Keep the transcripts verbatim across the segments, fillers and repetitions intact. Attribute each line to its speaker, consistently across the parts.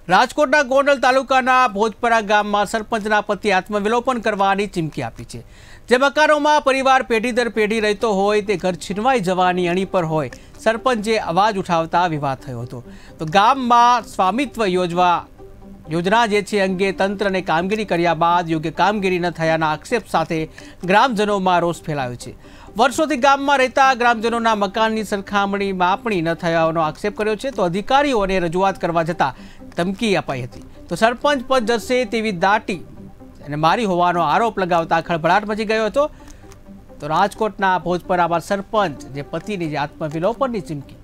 Speaker 1: રાજકોટના ગોંડલ તાલુકાના ભોજપરા ગામમાં સરપંચના પતિ આત્મવિલોપન કરવાની ચીમકી આપી છે। જે મકાનોમાં પરિવાર પેઢી દર પેઢી રહેતો હોય તે ઘર છીનવાઈ જવાની અણી પર હોય સરપંચે અવાજ ઉઠાવતા વિવાદ થયો હતો। તો ગામમાં સ્વામિત્વ યોજવા યોજના જે છે અંગે તંત્રને કામગીરી કર્યા બાદ યોગ્ય કામગીરી ન થયાના આક્ષેપ સાથે ગ્રામજનોમાં રોષ ફેલાયો છે। વર્ષોથી ગામમાં રહેતા ગ્રામજનોના મકાનની સરખામણી માપણી ન થયાનો આક્ષેપ કર્યો છે। તો અધિકારીઓને રજૂઆત કરવા જતાં ધમકી અપાઈ હતી। તો સરપંચ પદ જશે તેવી દાટી અને મારી હોવાનો આરોપ લગાવતા ખળભળાટ મચી ગયો હતો। તો રાજકોટના ભોજપરામાં સરપંચ જે પતિની જે આત્મવિલોપનની ચીમકી।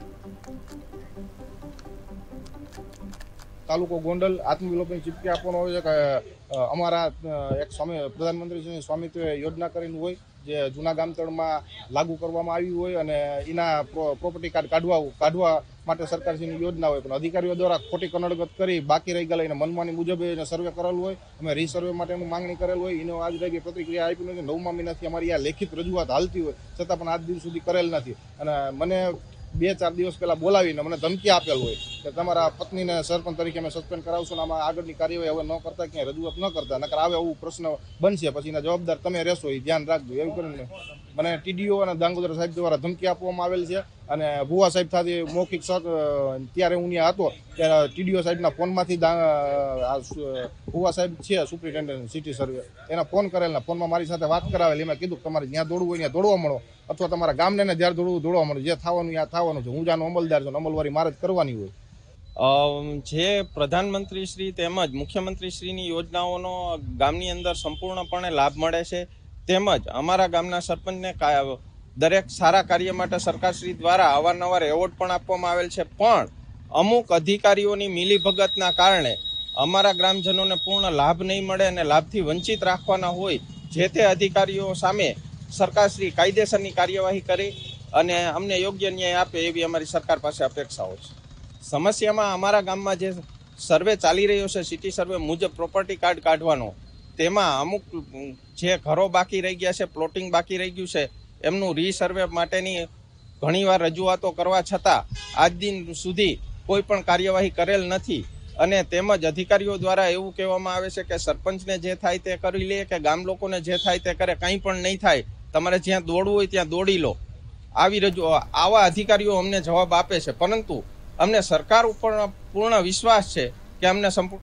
Speaker 2: તાલુકો ગોંડલ આત્મવિલોપનની ચીમકી આપવાનો હોય છે કે અમારા એક સ્વામી પ્રધાનમંત્રી સ્વામિત્વ યોજના કરીને હોય જે જૂના ગામતળમાં લાગુ કરવામાં આવી હોય અને એના પ્રોપર્ટી કાર્ડ કાઢવા કાઢવા માટે સરકારશ્રીની યોજના હોય, પણ અધિકારીઓ દ્વારા ખોટી કનડગત કરી બાકી રહી ગયેલા એને મનમાની મુજબ એને સર્વે કરેલું હોય, અમે રીસર્વે માટેનું માંગણી કરેલ હોય, એને આજ લગી પ્રતિક્રિયા આપી નથી। નવમા મહિનાથી અમારી આ લેખિત રજૂઆત હાલતી હોય છતાં પણ આજ દિવસ સુધી કરેલ નથી અને મને બે ચાર દિવસ પહેલા બોલાવીને મને ધમકી આપેલ હોય કે તમારા પત્નીને સરપંચ તરીકે અમે સસ્પેન્ડ કરાવશું ને આમાં આગળની કાર્યવાહી હવે ન કરતા ક્યાંય રજૂઆત ન કરતા નકર આવે એવું પ્રશ્ન બનશે પછી એના જવાબદાર તમે રહેશો એ ધ્યાન રાખજો એવું કરીને મને ટીડીઓ અને દાંગોદર સાહેબ દ્વારા ધમકી આપવામાં આવેલ છે। અને ભુવા સાહેબ સાથે મૌખિક ત્યારે હું ત્યાં હતો ત્યારે ટીડીઓ સાહેબના ફોનમાંથી ભુવા સાહેબ છે સુપ્રિન્ટેન્ડન્ટ સિટી સર્વે એના ફોન કરેલા ફોનમાં મારી સાથે વાત કરાવેલી, એમાં કીધું તમારે જ્યાં દોડવું હોય ત્યાં દોડવા મળો અથવા તમારા ગામને જ્યારે દોડવું દોડવા મળો, જે થવાનું ત્યાં થવાનું છે। હું જાનો અમલદાર છું, અમલવારી મારે જ કરવાની હોય।
Speaker 3: જે પ્રધાનમંત્રી શ્રી તેમજ મુખ્યમંત્રી શ્રીની યોજનાઓનો ગામની અંદર સંપૂર્ણપણે લાભ મળે છે, તેમજ અમારા ગામના સરપંચને દરેક સારા કાર્ય માટે સરકારશ્રી દ્વારા અવારનવાર એવોર્ડ પણ આપવામાં આવેલ છે, પણ અમુક અધિકારીઓની મિલીભગતના કારણે અમારા ગ્રામજનોને પૂર્ણ લાભ નહીં મળે અને લાભથી વંચિત રાખવાના હોય જે તે અધિકારીઓ સામે સરકારશ્રી કાયદેસરની કાર્યવાહી કરી અને અમને યોગ્ય ન્યાય આપે એવી અમારી સરકાર પાસે અપેક્ષાઓ છે। સમસ્યામાં અમારા ગામમાં જે સર્વે ચાલી રહ્યો છે સિટી સર્વે મુજબ પ્રોપર્ટી કાર્ડ કાઢવાનો, તેમાં અમુક જે ઘરો બાકી રહી ગયા છે, પ્લોટિંગ બાકી રહી ગયું છે, એમનું રીસર્વે માટેની ઘણીવાર રજૂઆતો કરવા છતાં આજ દિન સુધી કોઈ પણ કાર્યવાહી કરેલ નથી અને તેમજ અધિકારીઓ દ્વારા એવું કહેવામાં આવે છે કે સરપંચને જે થાય તે કરી લે કે ગામ લોકોને જે થાય તે કરે, કંઈ પણ નહીં થાય, તમારે જ્યાં દોડવું હોય ત્યાં દોડી લો, આવી રજૂ આવા અધિકારીઓ અમને જવાબ આપે છે। પરંતુ અમને સરકાર ઉપર પૂર્ણ વિશ્વાસ છે કે અમને સંપૂર્ણ